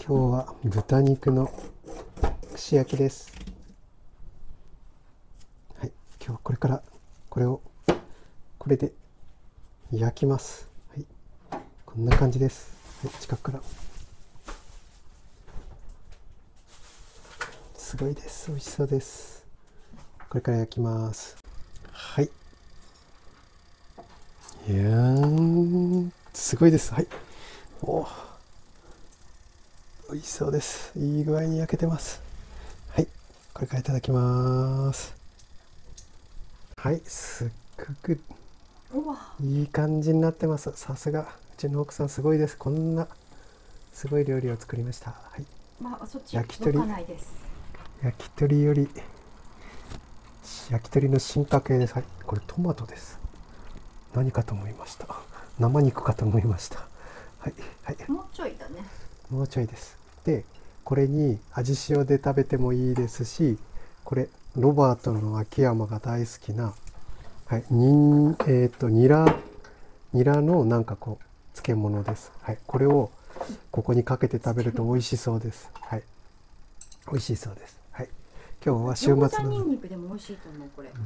今日は豚肉の串焼きです。はい、今日はこれからこれで焼きます。はい、こんな感じです。はい、近くからすごいです。美味しそうです。これから焼きます。はい、いやーすごいです。はい、おー、美味しそうです。いい具合に焼けてます。はい、これからいただきます。はい、すっごくいい感じになってます。さすがうちの奥さんすごいです。こんなすごい料理を作りました。はい、 そっち焼き鳥どかないです。 焼き鳥の進化系です。はい、これトマトです。何かと思いました。生肉かと思いました。はいはい、 もうちょいだね。 もうちょいです。でこれに味塩で食べてもいいですし、これロバートの秋山が大好きな、はい、ニラのなんかこう漬物です。はい、これをここにかけて食べると美味しそうです。はい、美味しそうです。はい、今日は週末餃子なので、 ニンニクでも美味しいと思うこれ。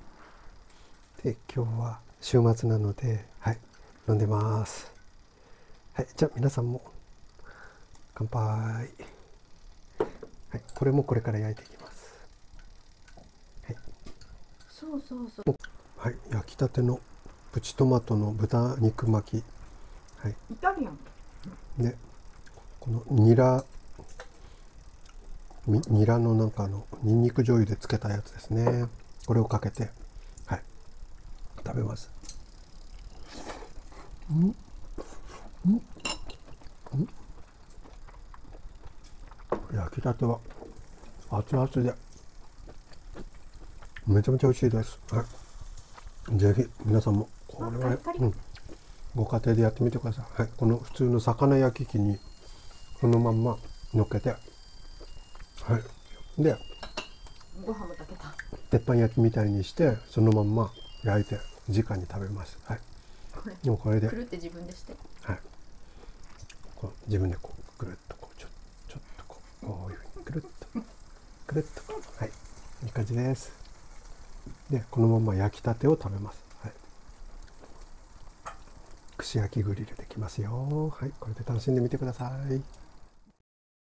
今日は週末なので、はい、飲んでます。はい、じゃあ皆さんも乾杯。はい、これもこれから焼いていきます。はい、 そうそうそう。 はい、焼きたてのプチトマトの豚肉巻き。はい、 イタリアン。 でこのニラのなんかニンニク醤油で漬けたやつですね。これをかけて、はい、食べます。焼きたては熱々でめちゃめちゃ美味しいです。はい、ぜひ皆さんもこれは、 カリカリ。 ご家庭でやってみてください。はい、この普通の魚焼き器にこのまんま乗っけて、はい、でご飯も炊けた。 鉄板焼きみたいにしてそのまんま焼いて直に食べます。はい、 これでもこれで、 くるって自分でして。 はい、こう自分でこうぐるっとこうちょっとこういうふうにぐるっと、はい、いい感じです。でこのまま焼きたてを食べます。はい、串焼きグリルできますよ。はい、これで楽しんでみてください。